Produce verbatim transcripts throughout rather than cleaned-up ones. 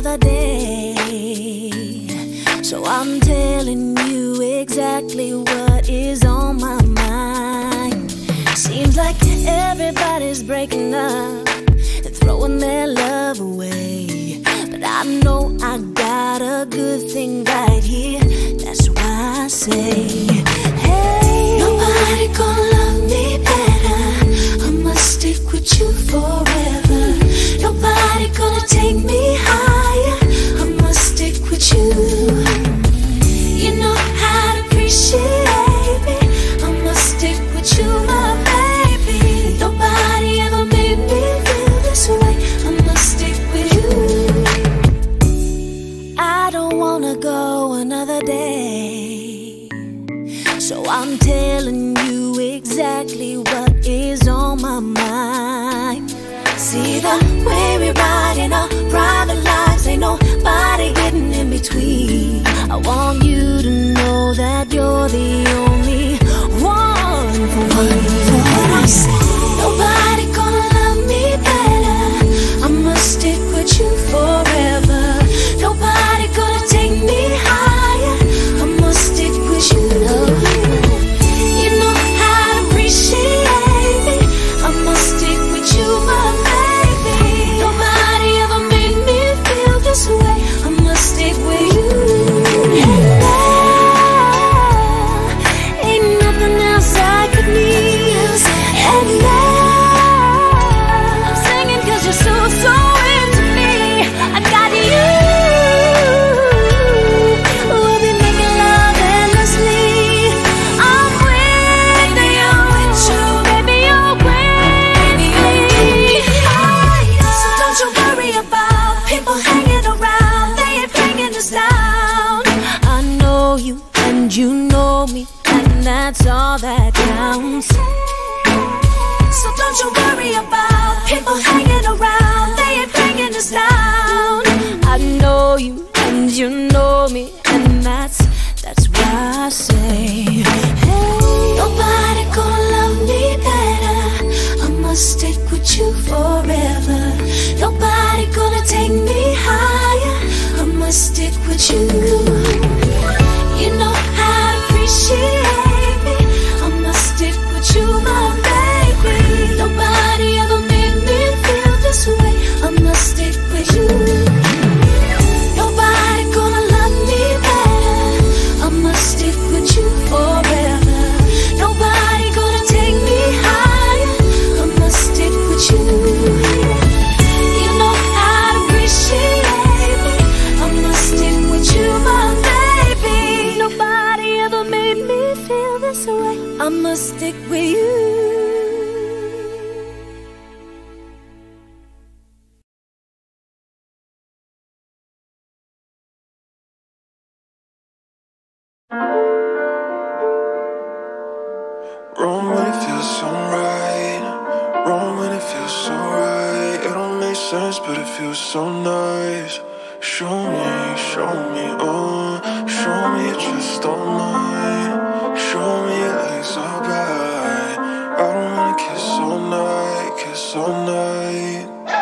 another day. So I'm telling you exactly what is on my mind. Seems like everybody's breaking up and throwing their love away, but I know I got a good thing right here. That's why I say, hey, nobody gonna love me better. I must stick with you forever. Nobody gonna take me higher. I must stick with you. You know how to appreciate me. I must stick with you, my baby. Nobody ever made me feel this way. I must stick with you. I don't wanna go another day, so I'm telling you exactly what is on my mind. See the way we ride in our private lives, ain't nobody getting in between. I want you to know that you're the only one for me. What I say, nobody gonna love me better. I must stick with you forever. Nobody gonna take me higher. I must stick with you. You know how to appreciate me. I must stick with you, my baby. Nobody ever made me feel this way. I must stick with you. And now, ain't nothing else I could need. And now, I'm singing 'cause you're so, so into me. I got you. We'll be making love endlessly. I'm with you, baby, you're with me. So don't you worry about people hanging around. They ain't bringing us down. I know you and you know me, and that's all that counts. So don't you worry about people hanging around. They ain't bringing us down. I know you and you know me, and that's that's why I say, hey, nobody gonna love me better. I must stick with you forever. Nobody gonna take me higher. I must stick with you. You know how to appreciate me. I must stick with you, my baby. Nobody ever made me feel this way. I must stick with you. Nobody gonna love me better. I must stick with you forever. Nobody gonna take me higher. I must stick with you. You know how to appreciate me. I must stick with you, my baby. Nobody ever made me feel this way. I must stick with you. Wrong when it feels so right. Wrong when it feels so right. It don't make sense, but it feels so nice. Show me, show me, oh. Show me you just don't mind. Show me your legs are bright. I don't wanna kiss all night, kiss all night.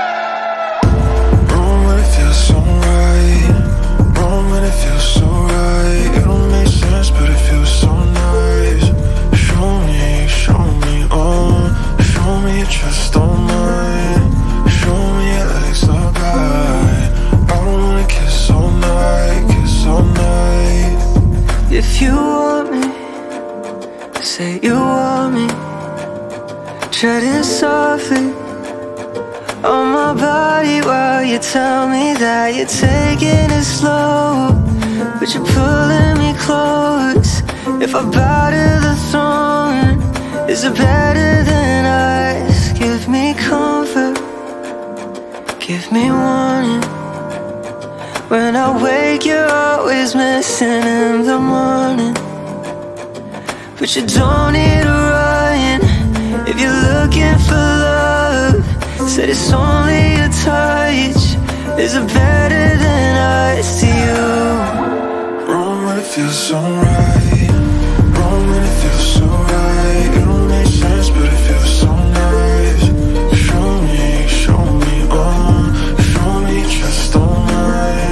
Wrong when it feels so right. Wrong when it feels so right. It don't make sense, but it feels so nice. Show me, show me, oh. Show me you just don't mind. Show me your legs are bright. I don't wanna kiss all night, kiss all night. If you want me, say you want me. Treading softly on my body while you tell me that you're taking it slow, but you're pulling me close. If I bow to the throne, is it better than us? Give me comfort, give me warning. When I wake, you're always missing in the morning. But you don't need a run if you're looking for love. Said it's only a touch. Is it better than us to you? Wrong when it feels so right. Wrong when it feels so right. It don't make sense, but it feels so nice. Show me, show me, oh. Show me just don't mind.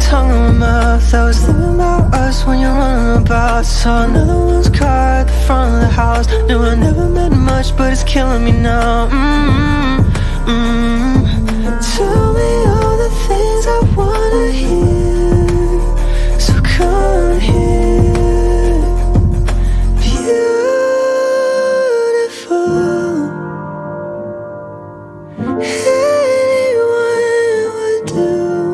tongue in my mouth. I was thinking about us when you're running about. Saw another one's car at the front of the house. Knew I never meant much, but it's killing me now. Mm-hmm, mm-hmm. Tell me all the things I wanna hear, so come here. Beautiful. Anyone would do,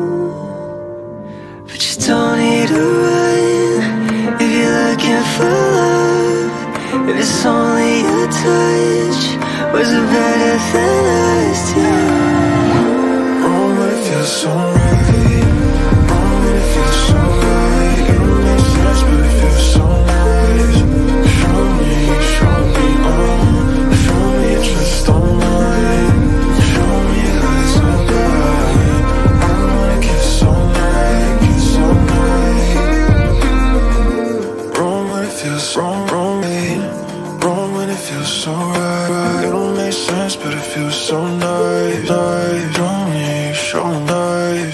but you don't need to run if you're looking for love. If it's only a touch, was it better than us two? Wrong when it feels so right. Wrong when it feels so right. It don't make sense, but it feels so nice. Show me, show me, oh. Show me you're just on mine. Show me that it's alright. Wrong when it gets so right, gets so nice. Wrong when it feels wrong, wrong, babe. Wrong when it feels so right. It don't make sense, but it feels so nice, nice. Show me, show me nice.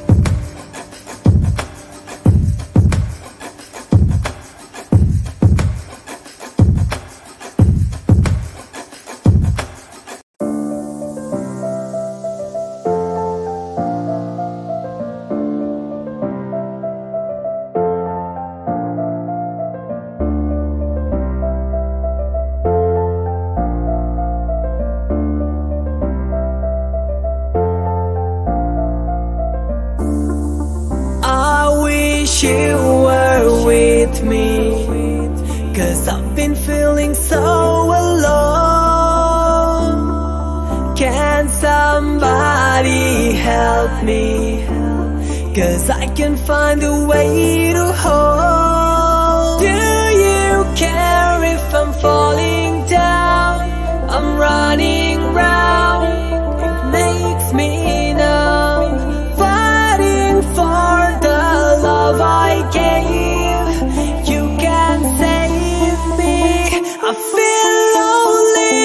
You were with me, 'cause I've been feeling so alone. Can somebody help me? 'Cause I can't find a way to hold. Do you care if I'm falling down? I'm running round, it makes me numb. Fighting for the love I gave, you can save me. I feel lonely.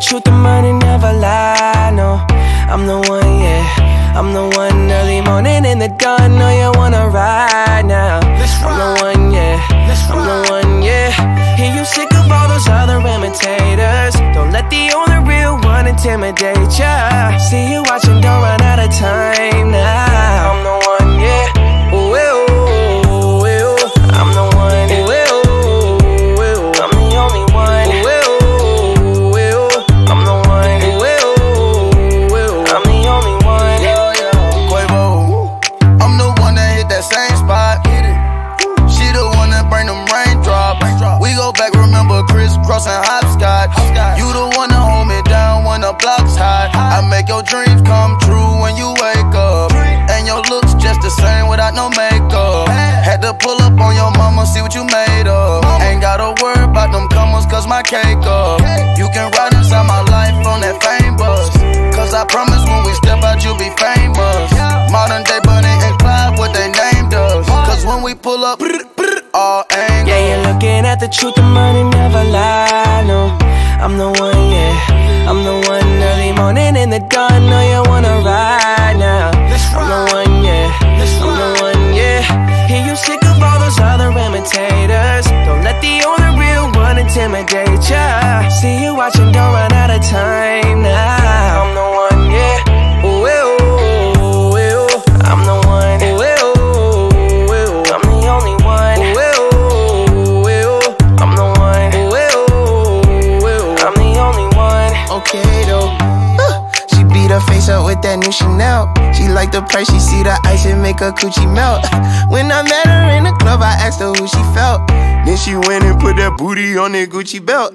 truth, the money never lie, no. I'm the one, yeah, I'm the one. Early morning in the dawn, know you wanna ride now. I'm the one, yeah, I'm the one, yeah. Hear you sick of all those other imitators. Don't let the only real one intimidate ya. See you watching, don't run out of time now. I'm the one, yeah, ooh, ooh, ooh, ooh. I'm the one, ooh, ooh, ooh. I'm the only one, ooh, ooh, ooh. I'm the one, ooh, ooh, ooh. I'm the only one, yeah, yeah. Quavo, I'm the one that hit that same spot. She the one that bring them raindrops. We go back, remember crisscrossing hopscotch. You the one that hold me down when the block's hot. I make your dreams come true when you wake up. And your looks just the same without no makeup. Had to pull up on your mama, see what you made of. Ain't gotta worry about them comers, cause my cake up. You can ride inside my life on that fame bus. Cause I promise when we step out, you'll be famous. Modern day Bonnie and Clyde, what they named us. Cause when we pull up, all angles. Yeah, you're looking at the truth, the money never lie, no. I'm the one, yeah, I'm the one. Early morning in the dawn, know you wanna ride now. I'm the one, yeah, I'm the one, yeah. Hear you sick of all those other imitators. Don't let the only real one intimidate ya. See you watching, don't run out of time now. I'm the one, yeah, ooh, ooh, ooh, ooh. I'm the one, ooh, ooh, ooh. I'm the only one, ooh, ooh, ooh. I'm the one, ooh, ooh, ooh. I'm the only one. Okay though, uh, she beat her face up with that new Chanel. She like the price, she see the ice and make her coochie melt. When I met her in the club, I asked her who she felt. Then she went and put that booty on that Gucci belt.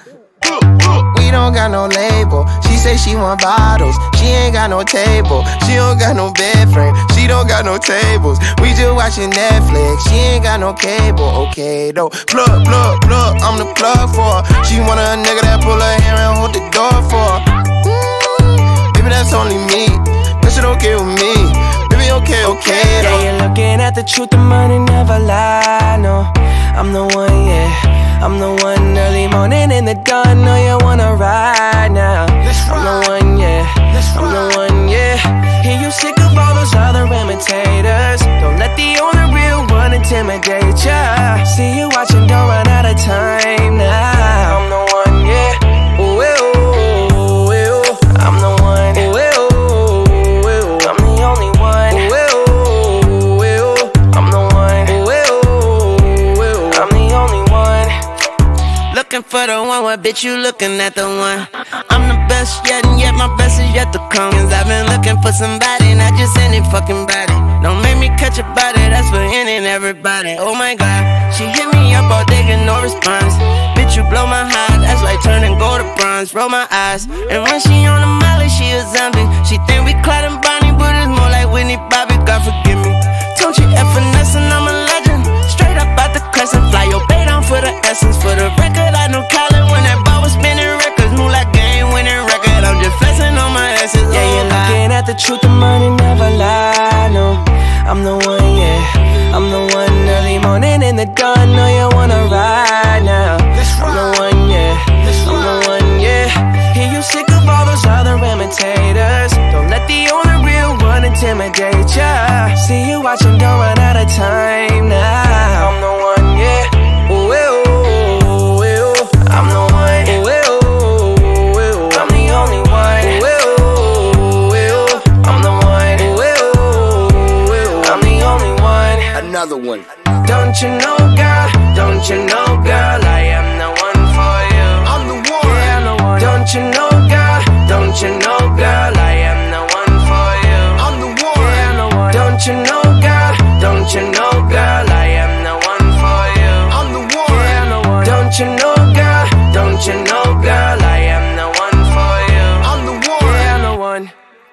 We don't got no label. She say she want bottles. She ain't got no table. She don't got no bed frame. She don't got no tables. We just watching Netflix. She ain't got no cable. Okay though. Plug, plug, plug. I'm the plug for her. She want a nigga that pull her hair and hold the door for her. Mm, baby, that's only me. That shit okay with me. Baby, okay, okay though. Yeah, you're looking at the truth, the money never lie, no. I'm the one, yeah, I'm the one. Early morning in the dawn, know you wanna ride now. I'm the one, yeah, I'm the one, yeah. Hear you sick of all those other imitators. Don't let the only real one intimidate ya. See you watching, don't run out of time now. I'm the one, yeah, ooh, ooh, ooh. I'm the one, ooh, ooh, ooh. I'm the only one, ooh, ooh, ooh. I'm the one, ooh, ooh, ooh. I'm the only one. Looking for the one, what bitch you looking at the one? I'm the best yet, and yet my best is yet to come. Cause I've been looking for somebody, not just any fucking body. Don't make me catch a body, that's for any and everybody. Oh my god, she hit me up all day, get no response. Bitch, you blow my heart, that's like turning gold to bronze. Roll my eyes, and when she on the molly, she a zombie. She think we Clyde and Bonnie, but it's more like Whitney Bobby, God forgive me. Don't you F finesse and I'm a legend. Straight up out the crescent, fly your bait on for the essence. For the record, I know Colin when that ball was spinning records. Move like game winning record, I'm just flexing on my asses. Yeah, you're looking at the truth, the money never lie, no. I'm the one, yeah, I'm the one. Early morning in the dawn, know you wanna ride now. I'm the one, yeah, I'm the one, yeah. Hear you sick of all those other imitators. Don't let the only real one intimidate ya. See you watching, don't run out of time now. I'm the one, yeah, ooh, ooh, ooh. I'm the one, ooh, ooh, ooh. I'm the only one, ooh, ooh, ooh. I'm the one, ooh, ooh, ooh. I'm the only one. Another one. Don't you know, girl, don't you know, girl, I am the one for you. I'm the one. Yeah, I'm the one. Don't you know, girl, don't you know, girl, I am the one for you. I'm the one. Yeah, I'm the one. Don't you know, girl, don't you know, girl, I am the one for you. I'm the one. Yeah, I'm the one. Don't you know, girl, don't you know, girl, I am the one for you. I'm the one. Yeah, I'm the one.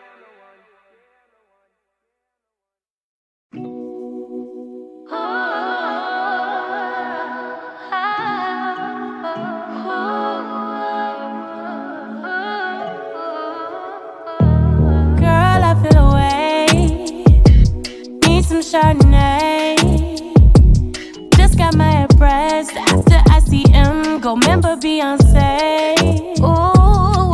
Girl, I feel away. Need some Chardonnay. Just got my abreast after I C M. Go remember Beyonce. Ooh,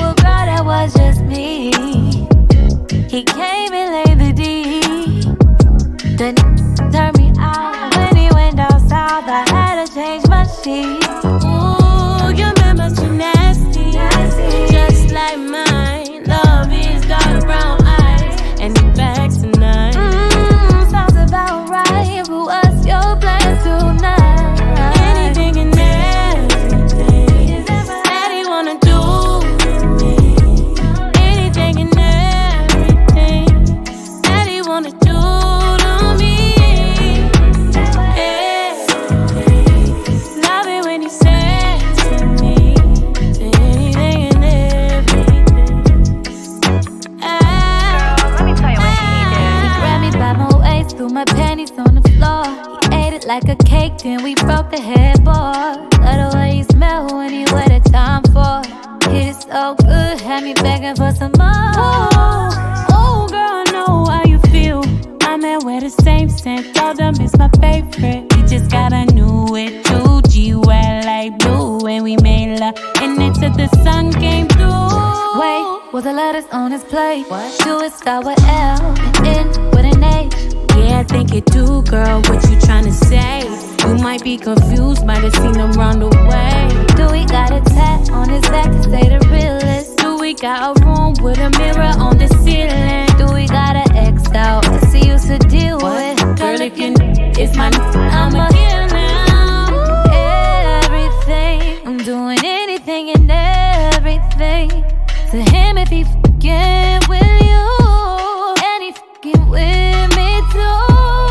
floor. He ate it like a cake, then we broke the headboard. Love the way you smell when you wear the time for. Hit it so good, had me begging for some more. Oh, girl, I know how you feel. My man wear the same scent, told them it's my favorite. We just got a new it too, G well like blue. And we made love, and until the sun came through. Wait, was the letters on his plate? What? Do it start with L and end with an A? Yeah, I think it do, girl, what you tryna say? You might be confused, might have seen him round the way. Do we got a tat on his back to say the realest? Do we got a room with a mirror on the ceiling? Do we got an X out to see you to deal with? Girl, if you it's my I'ma give now everything. I'm doing anything and everything to him if he fucking with you, and he fucking with me too.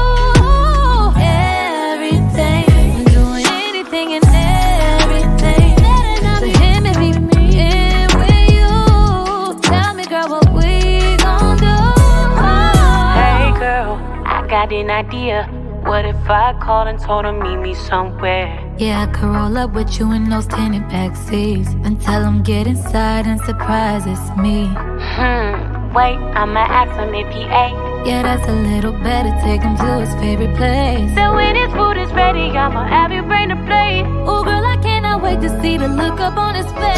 Everything, I'm doing anything and everything to him if he fucking with you. Tell me, girl, what we gon' do? Hey girl, I got an idea. What if I called and told her meet me somewhere? Yeah, I could roll up with you in those tinted back seats and tell him get inside and surprise it's me. Hmm, wait, I'ma ask him if he ate. Yeah, that's a little better, take him to his favorite place. So when his food is ready, I'ma have you bring the plate. Ooh, girl, I cannot wait to see the look up on his face.